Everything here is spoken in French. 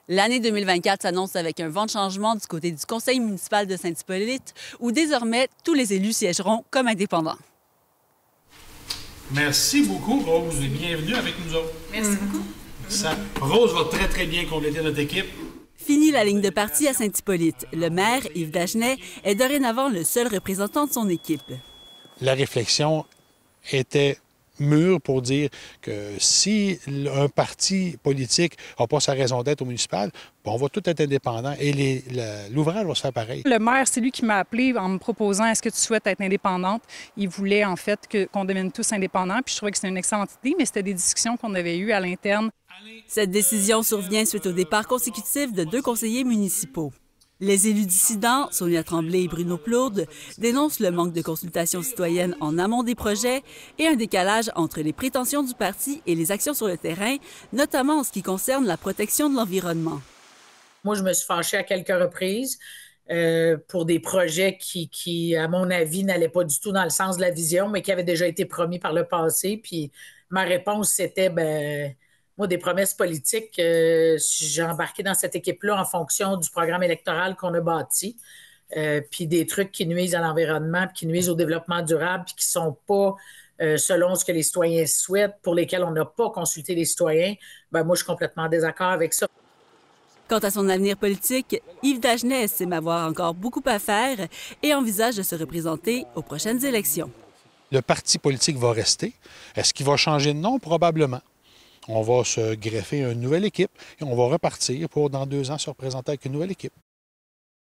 L'année 2024 s'annonce avec un vent de changement du côté du conseil municipal de Saint-Hippolyte, où désormais tous les élus siégeront comme indépendants. Merci beaucoup, Rose, et bienvenue avec nous autres. Merci beaucoup. Rose va très, très bien compléter notre équipe. Fini la ligne de parti à Saint-Hippolyte. Le maire, Yves Dagenet, est dorénavant le seul représentant de son équipe. La réflexion était mûre pour dire que si un parti politique n'a pas sa raison d'être au municipal, on va tout être indépendant et l'ouvrage va se faire pareil. Le maire, c'est lui qui m'a appelé en me proposant « Est-ce que tu souhaites être indépendante? » Il voulait en fait qu'on devienne tous indépendants, puis je trouvais que c'était une excellente idée, mais c'était des discussions qu'on avait eues à l'interne. Cette décision survient suite au départ consécutif de 2 conseillers municipaux. Les élus dissidents, Sonia Tremblay et Bruno Plourde, dénoncent le manque de consultation citoyenne en amont des projets et un décalage entre les prétentions du parti et les actions sur le terrain, notamment en ce qui concerne la protection de l'environnement. Moi, je me suis fâchée à quelques reprises pour des projets qui, à mon avis, n'allaient pas du tout dans le sens de la vision, mais qui avaient déjà été promis par le passé. Puis ma réponse, c'était, moi, des promesses politiques, j'ai embarqué dans cette équipe-là en fonction du programme électoral qu'on a bâti. Puis des trucs qui nuisent à l'environnement, puis qui nuisent au développement durable, puis qui ne sont pas selon ce que les citoyens souhaitent, pour lesquels on n'a pas consulté les citoyens, moi, je suis complètement en désaccord avec ça. Quant à son avenir politique, Yves Dagenet estime avoir encore beaucoup à faire et envisage de se représenter aux prochaines élections. Le parti politique va rester. Est-ce qu'il va changer de nom? Probablement. On va se greffer une nouvelle équipe et on va repartir pour, dans 2 ans, se représenter avec une nouvelle équipe.